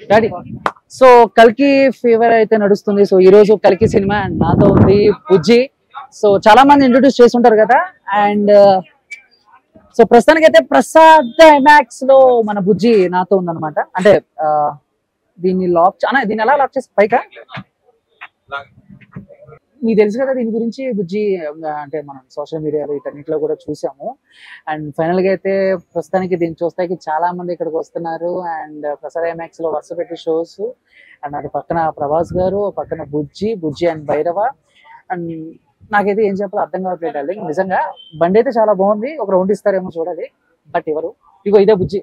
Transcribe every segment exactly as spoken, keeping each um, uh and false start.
Daddy so కల్కి fever అయితే నడుస్తుంది. సో ఈ రోజు కల్కి సినిమా అండ్ నాతో ఉంది బుజ్జి. సో చాలా మంది ఇంట్రొడ్యూస్ చేసి ఉంటారు కదా. అండ్ సో ప్రస్తుతానికి అయితే ప్రసాద్ ఐమాక్స్ లో మన బుజ్జి నాతో ఉందన్నమాట. అంటే దీన్ని లాక్ అన్న దీన్ని ఎలా లాక్ చేసి పైకా మీకు తెలుసు కదా దీని గురించి బుజ్జి. అంటే మనం సోషల్ మీడియాలో వీటన్నిటిలో కూడా చూసాము. అండ్ ఫైనల్ గా అయితే ప్రస్తుతానికి దీన్ని చూస్తాకి చాలా మంది ఇక్కడికి వస్తున్నారు. అండ్ ప్రసాద్ ఐమాక్స్ లో వరుస పెట్టి షోస్. అండ్ అది పక్కన ప్రభాస్ గారు, పక్కన బుజ్జి బుజ్జి అండ్ భైరవ. అండ్ నాకైతే ఏం చెప్పాలో అర్థం కావట్లేదు. నిజంగా బండి అయితే చాలా బాగుంది. ఒక రౌండ్ ఇస్తారేమో చూడాలి. బట్ ఎవరు ఇగో ఇదే Bujji.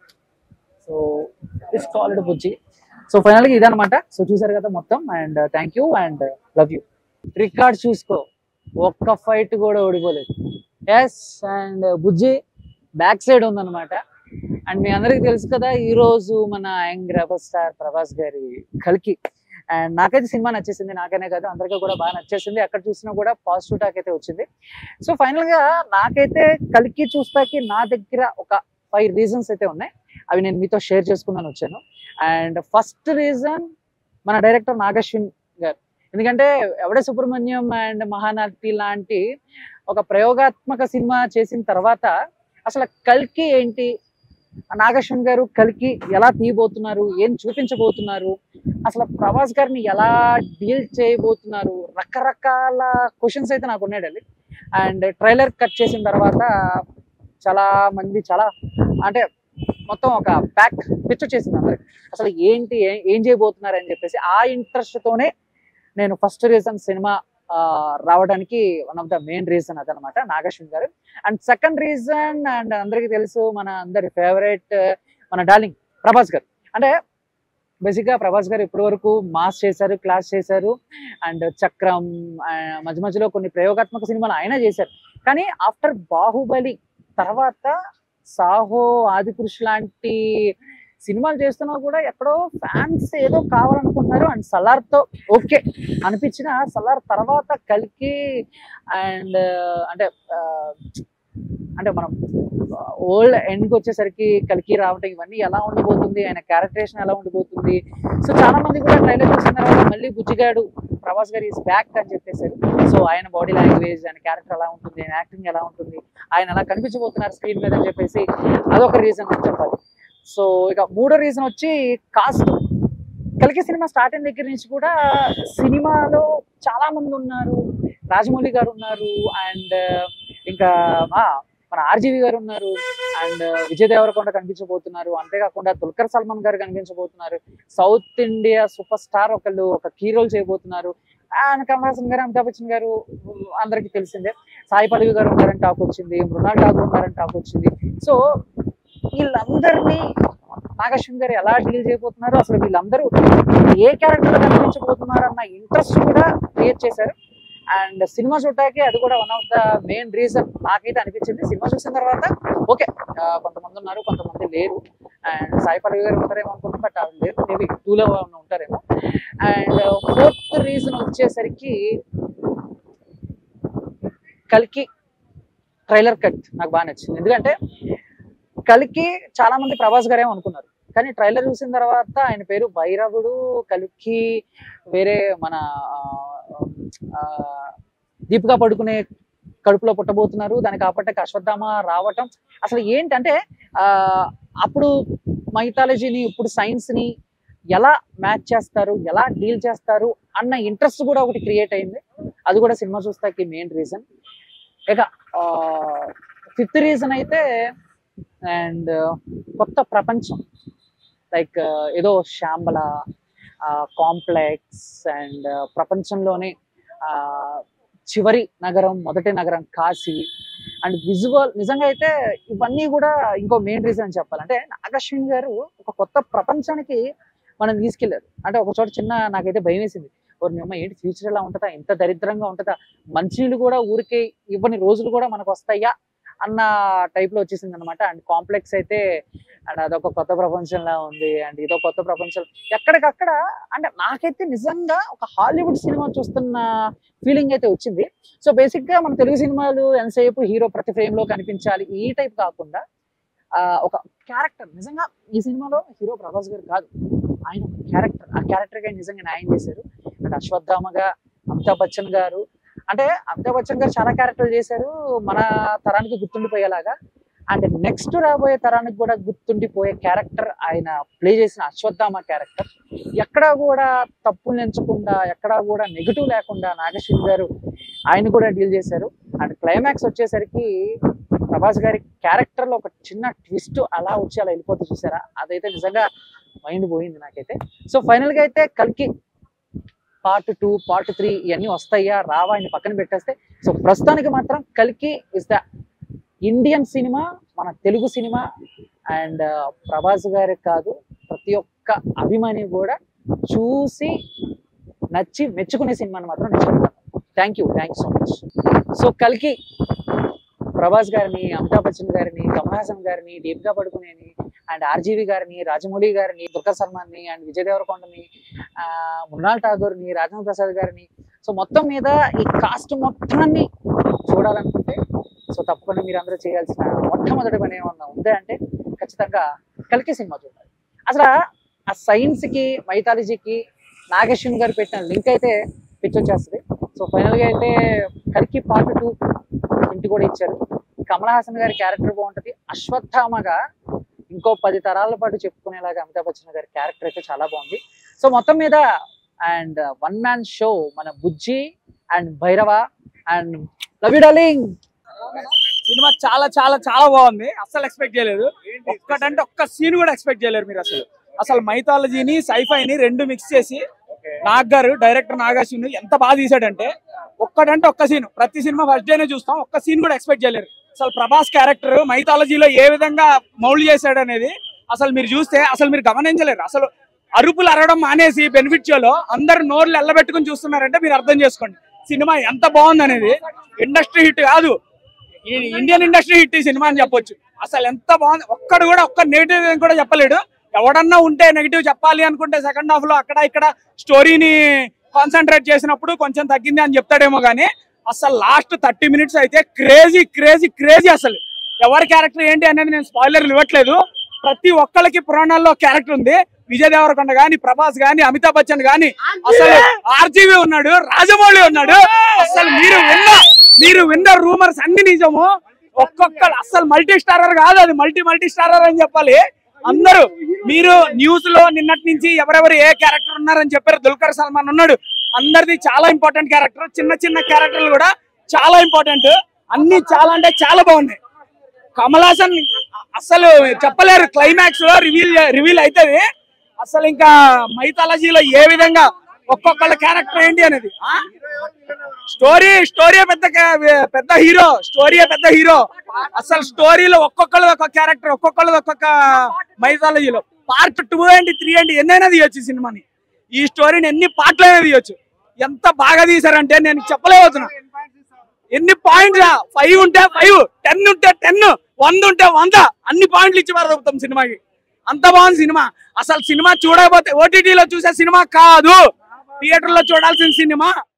So it's called Bujji. So final గా ఇదనమాట. సో చూసారు కదా మొత్తం. And thank you and love you. Record చూసుకో, ఒక్క ఫైట్ కూడా ఓడిపోలేదు. Yes and Bujji back side ఉందన్నమాట. అండ్ మీ అందరికి తెలుసు కదా ఈ రోజు మన యంగ్ రెబల్ స్టార్ ప్రభాస్ గారి కల్కి. అండ్ నాకైతే సినిమా నచ్చేసింది. నాకనే కాదు అందరికీ కూడా బాగా నచ్చేసింది. ఎక్కడ చూసినా కూడా పాజిటివ్ టాక్ అయితే వచ్చింది. సో ఫైనల్ గా నాకైతే కల్కి చూస్తాకి నా దగ్గర ఒక ఫైవ్ రీజన్స్ అయితే ఉన్నాయి. అవి నేను మీతో షేర్ చేసుకున్నాను వచ్చాను. అండ్ ఫస్ట్ రీజన్ మన డైరెక్టర్ నాగశ్విన్ గారు. ఎందుకంటే ఎవడే సుబ్రహ్మణ్యం అండ్ మహానటి లాంటి ఒక ప్రయోగాత్మక సినిమా చేసిన తర్వాత అసలు కల్కి ఏంటి, నాగశ్విన్ గారు కల్కి ఎలా తీయబోతున్నారు, ఏం చూపించబోతున్నారు, అసలు ప్రభాస్ గారిని ఎలా డీల్ చేయబోతున్నారు, రకరకాల క్వశ్చన్స్ అయితే నాకు ఉన్నాయండి. అండ్ ట్రైలర్ కట్ చేసిన తర్వాత చాలా మంది చాలా అంటే మొత్తం ఒక ప్యాక్ పిక్చర్ చేసింది అందరికి. అసలు ఏంటి ఏం చేయబోతున్నారు అని చెప్పేసి ఆ ఇంట్రెస్ట్ తోనే నేను ఫస్ట్ రీజన్ సినిమా రావడానికి one of the main reason అదనమాట నాగశ్విన్ గారు. అండ్ సెకండ్ రీజన్ అండ్ అందరికీ తెలుసు మన అందరి ఫేవరెట్ మన డార్లింగ్ ప్రభాస్ గారు. అంటే బేసిక్గా ప్రభాస్ గారు ఇప్పటి వరకు మాస్ చేశారు, క్లాస్ చేశారు, అండ్ చక్రం మధ్య మధ్యలో కొన్ని ప్రయోగాత్మక సినిమాలు ఆయన చేశారు. కానీ ఆఫ్టర్ బాహుబలి తర్వాత సాహో, ఆదిపురుష్ లాంటి సినిమాలు చేస్తున్నా కూడా ఎక్కడో ఫ్యాన్స్ ఏదో కావాలనుకుంటున్నారు. అండ్ సలార్తో ఓకే అనిపించిన సలార్ తర్వాత కల్కి అండ్ అంటే అంటే మనం ఓల్డ్ ఎండ్కి వచ్చేసరికి కల్కి రావటం ఇవన్నీ ఎలా ఉండబోతుంది, ఆయన క్యారెక్టరేషన్ ఎలా ఉండబోతుంది. సో చాలా మంది కూడా ట్రైలర్ చూసిన తర్వాత మళ్ళీ బుజ్జిగాడు ప్రభాస్ గారు ఈజ్ బ్యాక్ అని చెప్పేశారు. సో ఆయన బాడీ లాంగ్వేజ్, ఆయన క్యారెక్టర్ ఎలా ఉంటుంది, ఆయన యాక్టింగ్ ఎలా ఉంటుంది, ఆయన ఎలా కనిపించబోతున్నారు స్క్రీన్ మీద అని చెప్పేసి అదొక రీజన్ అని చెప్పాలి. సో ఇక మూడో రీజన్ వచ్చి కాస్ట్. కల్కి సినిమా స్టార్ట్ అయిన దగ్గర నుంచి కూడా సినిమాలో చాలా మంది ఉన్నారు. రాజమౌళి గారు ఉన్నారు, అండ్ ఇంకా మన ఆర్జీవి గారు ఉన్నారు, అండ్ విజయ్ దేవరకొండ కనిపించబోతున్నారు. అంతేకాకుండా దుల్కర్ సల్మాన్ గారు కనిపించబోతున్నారు. సౌత్ ఇండియా సూపర్ స్టార్ ఒకళ్ళు ఒక కీ రోల్ చేయబోతున్నారు. అండ్ కమల్ హాసన్ గారు, అమితాబ్ బచ్చన్ గారు అందరికీ తెలిసిందే. సాయి పల్లవి గారు ఉన్నారని టాక్ వచ్చింది, మృణాల్ ఠాకూర్ ఉన్నారని టాక్ వచ్చింది. సో వీళ్ళందరినీ నాగశ్విన్ గారు ఎలా డీల్ చేయబోతున్నారు, అసలు వీళ్ళందరూ ఏ క్యారెక్టర్ కనిపించబోతున్నారు అన్న ఇంట్రెస్ట్ కూడా క్రియేట్ చేశారు. అండ్ సినిమా చూడటానికి అది కూడా one of the main reason నాకైతే అనిపించింది. సినిమా చూసిన తర్వాత ఓకే కొంతమంది ఉన్నారు, కొంతమంది లేరు. అండ్ సాయి పల్లవి గారు ఉంటారేమో అనుకున్నాం, బట్ అది లేదు, మేబీ టూలో ఉంటారేమో. అండ్ ఫోర్త్ రీజన్ వచ్చేసరికి కల్కి ట్రైలర్ కట్ నాకు బాగా నచ్చింది. ఎందుకంటే కల్కి చాలా మంది ప్రభాస్ గారేమో అనుకున్నారు, కానీ ట్రైలర్ చూసిన తర్వాత ఆయన పేరు భైరవుడు, కల్కి వేరే మన దీపికా పడుకునే కడుపులో పుట్టబోతున్నారు, దానికి కాపట్టకి అశ్వత్థామ రావటం. అసలు ఏంటంటే ఆ అప్పుడు మైథాలజీని ఇప్పుడు సైన్స్ ని ఎలా మ్యాచ్ చేస్తారు, ఎలా డీల్ చేస్తారు అన్న ఇంట్రెస్ట్ కూడా ఒకటి క్రియేట్ అయింది. అది కూడా సినిమా చూస్తాకి మెయిన్ రీజన్. ఇక ఫిఫ్త్ రీజన్ అయితే అండ్ కొత్త ప్రపంచం, లైక్ ఏదో శాంబల కాంప్లెక్స్ అండ్ ప్రపంచంలోనే చివరి నగరం, మొదటి నగరం కాశీ. అండ్ విజువల్ నిజంగా అయితే ఇవన్నీ కూడా ఇంకో మెయిన్ రీజన్ అని చెప్పాలంటే నాగశ్విన్ గారు ఒక కొత్త ప్రపంచానికి మనం తీసుకెళ్లారు. అంటే ఒక చోట చిన్న నాకైతే భయం వేసింది, ఎవరిని అమ్మ ఏంటి ఫ్యూచర్ ఎలా ఉంటుందా, ఎంత దరిద్రంగా ఉంటుందా, మంచినీళ్ళు కూడా ఊరికే ఇవ్వని రోజులు కూడా మనకు వస్తాయా అన్న టైప్ లో వచ్చేసింది అనమాట. అండ్ కాంప్లెక్స్ అయితే అండ్ అదొక కొత్త ప్రపంచంలా ఉంది. అండ్ ఇదో కొత్త ప్రపంచం ఎక్కడికక్కడ. అంటే నాకైతే నిజంగా ఒక హాలీవుడ్ సినిమా చూస్తున్న ఫీలింగ్ అయితే వచ్చింది. సో బేసిక్ గా మన తెలుగు సినిమాలు ఎంతసేపు హీరో ప్రతి ఫ్రేమ్ లో కనిపించాలి ఈ టైప్ కాకుండా ఒక క్యారెక్టర్. నిజంగా ఈ సినిమాలో హీరో ప్రభాస్ గారు కాదు, ఆయన ఒక క్యారెక్టర్. ఆ క్యారెక్టర్ గా నిజంగా న్యాయం చేశారు. అండ్ అశ్వత్థామగా అమితాబ్ బచ్చన్ గారు, అంటే అమితాబ్ బచ్చన్ గారు చాలా క్యారెక్టర్లు చేశారు మన తరానికి గుర్తుండిపోయేలాగా. అండ్ నెక్స్ట్ రాబోయే తరానికి కూడా గుర్తుండిపోయే క్యారెక్టర్ ఆయన ప్లే చేసిన అశ్వత్థామ క్యారెక్టర్. ఎక్కడా కూడా తప్పులు ఎంచకుండా, ఎక్కడా కూడా నెగిటివ్ లేకుండా నాగేశ్వరి గారు ఆయన కూడా డీల్ చేశారు. అండ్ క్లైమాక్స్ వచ్చేసరికి ప్రభాస్ గారి క్యారెక్టర్ లో ఒక చిన్న ట్విస్ట్ అలా వచ్చి అలా వెళ్ళిపోతే చూసారా, అదైతే నిజంగా మైండ్ పోయింది నాకైతే. సో ఫైనల్ గా అయితే కల్కి పార్ట్ టూ పార్ట్ త్రీ ఇవన్నీ వస్తాయా రావా అని పక్కన పెట్టేస్తే, సో ప్రస్తుతానికి మాత్రం కల్కి ఇస్ ద ఇండియన్ సినిమా, మన తెలుగు సినిమా. అండ్ ప్రభాస్ గారి కాదు, ప్రతి ఒక్క అభిమాని కూడా చూసి నచ్చి మెచ్చుకునే సినిమాని మాత్రం నేను చెప్తాను. Thank you thank you so much. So కల్కి ప్రభాస్ గారిని, అమితాబ్ బచ్చన్ గారిని, కమల్ హాసన్ గారిని, దీపికా పడుకునేని, అండ్ ఆర్జీవి గారిని, రాజమౌళి గారిని, దుర్గా సల్మాన్ని, అండ్ విజయ్ దేవరకొండని, మృణాల్ ఠాగూర్ని, రాజేంద్ర ప్రసాద్ గారిని, సో మొత్తం మీద ఈ కాస్ట్ మొత్తాన్ని చూడాలనుకుంటే సో తప్పకుండా మీరు అందరూ చేయాల్సిన మొట్టమొదటి పని ఏమన్నా ఉందే అంటే ఖచ్చితంగా కల్కి సినిమా చూడాలి. అసలు ఆ సైన్స్కి మైథాలజీకి నాగేశ్వరి గారు పెట్టిన లింక్ అయితే పిచ్చొచ్చేస్తుంది. సో ఫైనల్గా అయితే కల్కి పార్ట్ టూ ఇంటి కూడా ఇచ్చారు. కమల్ హాసన్ గారి క్యారెక్టర్ బాగుంటుంది. అశ్వత్థామగా ఇంకో పది తరాల పాటు చెప్పుకునేలాగా అమితాబ్ బచ్చన్ గారి క్యారెక్టర్ అయితే చాలా బాగుంది. సో మొత్తం మీద అండ్ వన్ మ్యాన్ షో మన Bujji and Bhairava and love you darling. సినిమా చాలా చాలా చాలా బాగుంది. అసలు ఎక్స్పెక్ట్ చేయలేదు. ఒక్కటంటే ఒక్క సీన్ కూడా ఎక్స్పెక్ట్ చేయలేరు మీరు. అసలు అసలు మైథాలజీని సైఫైని రెండు మిక్స్ చేసి నాగ్ గారు డైరెక్టర్ నాగార్జున ఎంత బాగా తీసాడంటే, ఒక్కటంటే ఒక్క సీన్. ప్రతి సినిమా ఫస్ట్ డేనే చూస్తాం, ఒక్క సీన్ కూడా ఎక్స్పెక్ట్ చేయలేరు. అసలు ప్రభాస్ క్యారెక్టర్ మైథాలజీలో ఏ విధంగా మౌల్డ్ చేశాడు అనేది అసలు మీరు చూస్తే అసలు మీరు గమనించలేరు. అసలు అరుపులు అరవడం మానేసి బెనిఫిట్ షోలో అందరు నోర్లు ఎల్లబెట్టుకుని చూస్తున్నారంటే మీరు అర్థం చేసుకోండి సినిమా ఎంత బాగుంది అనేది. ఇండస్ట్రీ హిట్ కాదు, ఇండియన్ ఇండస్ట్రీ హిట్ ఈ సినిమా అని చెప్పొచ్చు. అసలు ఎంత బాగుంది. ఒక్కడు కూడా ఒక్క నెగిటివ్ కూడా చెప్పలేడు. ఎవడన్నా ఉంటే నెగిటివ్ చెప్పాలి అనుకుంటే సెకండ్ హాఫ్ లో అక్కడ ఇక్కడ స్టోరీని కాన్సన్ట్రేట్ చేసినప్పుడు కొంచెం తగ్గింది అని చెప్తాడేమో కానీ అసలు లాస్ట్ థర్టీ మినిట్స్ అయితే క్రేజీ క్రేజీ క్రేజీ. అసలు ఎవరి క్యారెక్టర్ ఏంటి అనేది నేను స్పాయిలర్లు ఇవ్వట్లేదు. ప్రతి ఒక్కరికి పురాణాల్లో క్యారెక్టర్ ఉంది. విజయ్ దేవరకొండ గాని, ప్రభాస్ గాని, అమితాబ్ బచ్చన్ గాని, అసలు ఆర్జీవి ఉన్నాడు, రాజమౌళి ఉన్నాడు. అసలు మీరు విన్న మీరు విన్న రూమర్స్ అన్ని నిజము. ఒక్కొక్కరు అసలు మల్టీ స్టారర్ కాదు, అది మల్టీ మల్టీ స్టారర్ అని చెప్పాలి. అందరూ మీరు న్యూస్ లో నిన్నటి నుంచి ఎవరెవరు ఏ క్యారెక్టర్ ఉన్నారని చెప్పారు. దుల్కర్ సల్మాన్ ఉన్నాడు, అందరిది చాలా ఇంపార్టెంట్ క్యారెక్టర్. చిన్న చిన్న క్యారెక్టర్లు కూడా చాలా ఇంపార్టెంట్. అన్ని చాలా అంటే చాలా బాగున్నాయి. కమల్ హాసన్ అసలు చెప్పలేరు. క్లైమాక్స్ లో రివీల్ రివీల్ అవుతుంది. అసలు ఇంకా మైథాలజీలో ఏ విధంగా ఒక్కొక్కళ్ళ క్యారెక్టర్ ఏంటి అనేది. స్టోరీ స్టోరీ పెద్ద పెద్ద హీరో స్టోరీ పెద్ద హీరో అసలు స్టోరీలో ఒక్కొక్కళ్ళది ఒక్కొక్క క్యారెక్టర్, ఒక్కొక్కళ్ళది ఒక్కొక్క మైథాలజీలో. పార్ట్ టూ ఏంటి త్రీ ఏంటి ఎన్నైనా తీయొచ్చు సినిమాని. ఈ స్టోరీని ఎన్ని పార్ట్లు అయినా తీయొచ్చు. ఎంత బాగా తీసారంటే నేను చెప్పలేకపోతున్నా. ఎన్ని పాయింట్స్, ఫైవ్ ఉంటే ఫైవ్, టెన్ ఉంటే టెన్, వంద ఉంటే వంద, అన్ని పాయింట్లు ఇచ్చి పారదొప్పుతాం సినిమాకి. అంత బాగుంది సినిమా. అసలు సినిమా చూడకపోతే ఓటీటీలో చూసే సినిమా కాదు, థియేటర్ లో చూడాల్సిన సినిమా.